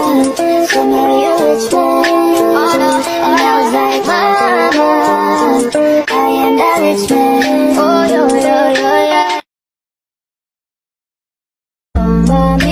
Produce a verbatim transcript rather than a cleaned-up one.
so marry a rich man. And I was like, mama, I am that rich man. Oh, yo, yo, yo, yo. Mama,